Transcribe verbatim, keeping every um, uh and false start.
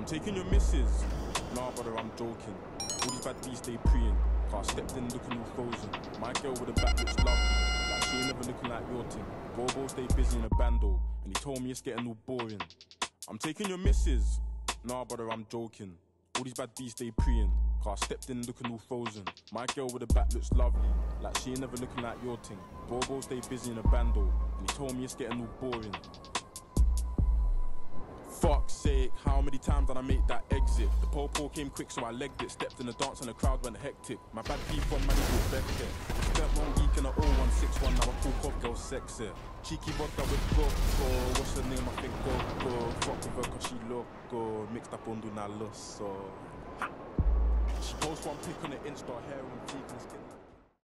taking your missus. Nah, brother, I'm joking. All these bad beats, they preying. Car stepped in looking all frozen. My girl with a back looks lovely. Like she ain't never looking like your thing. Bobo stay busy in a bando. And he told me it's getting all boring. I'm taking your missus. Nah, brother, I'm joking. All these bad beats, they preying. Car stepped in looking all frozen. My girl with a back looks lovely. Like she ain't never looking like your thing. Bobo stay busy in a bando. And he told me it's getting all boring. Fuck's sake, how many times did I make that exit? The po-po came quick so I legged it. Stepped in the dance and the crowd went hectic. My bad beef on man, he got Beckett. Spent one week in a oh one six one, now I talk off girl sexy. Cheeky vodka with Coco, what's her name? I think Coco. Fuck with her cause she loco. Mixed up on do na loso. She posts one pic on the Insta, hair and cheek and skin.